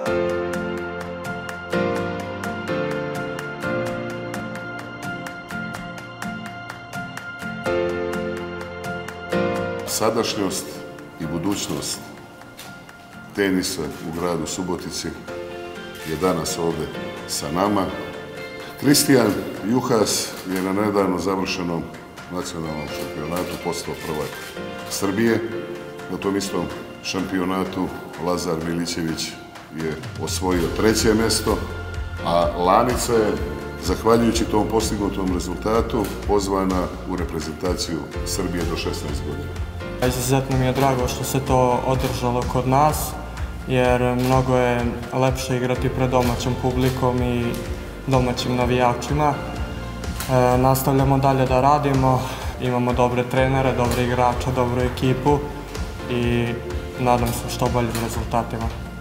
Sadašnjost i budućnost tenisa u gradu Subotici je danas ovdje sa nama. Kristijan Juhas je na nedavno završenom nacionalnom šampionatu postao prvak Srbije. Na tom istom šampionatu Lazar Milićević je osvojio 3. mjesto, a Lanica je, zahvaljujući tom postignutom rezultatu, pozvana u reprezentaciju Srbije do 16 godina. Izuzetno mi je drago što se to održalo kod nas, jer mnogo je lepše igrati pred domaćom publikom i domaćim navijačima. Nastavljamo dalje da radimo, imamo dobre trenere, dobre igrače, dobru ekipu i nadam se što boljim rezultatima.